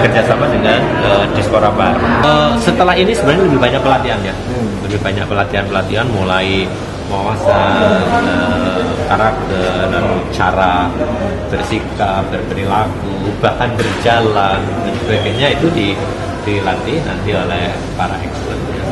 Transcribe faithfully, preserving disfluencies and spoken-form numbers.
bekerja sama dengan uh, Dispora Bar. Uh, setelah ini sebenarnya lebih banyak pelatihannya, hmm. lebih banyak pelatihan-pelatihan mulai wawasan, uh, karakter, dan cara bersikap, berperilaku, bahkan berjalan dan sebagainya itu di, dilatih nanti oleh para expert.